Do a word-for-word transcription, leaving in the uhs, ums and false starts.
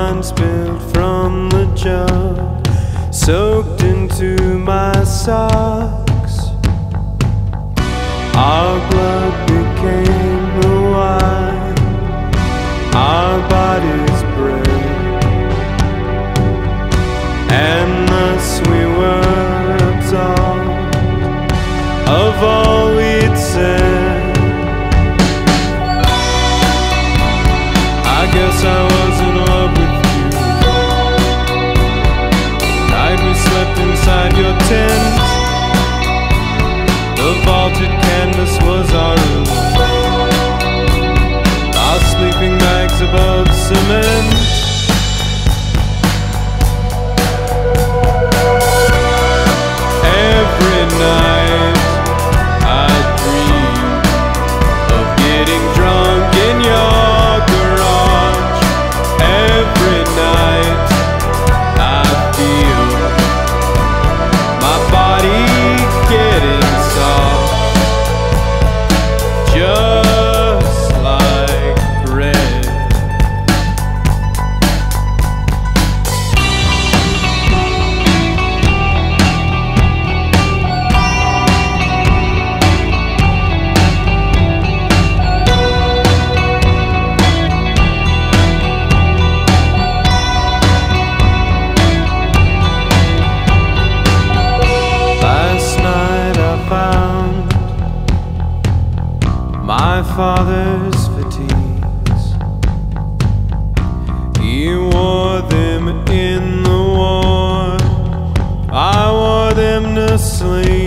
wine spilled from the jug, soaked into my socks. Our blood became the wine, our bodies bred, and thus we were absolved of all we'd said. I guess I was in love with you. Night we slept inside your tent. The vaulted canvas was our room, our sleeping bags above cement. Every night I dream of getting drunk in your garage. Every night I feel my body getting soft, just like bread. Last night I found my father's fatigues. He wore them in the war, I wore them to sleep.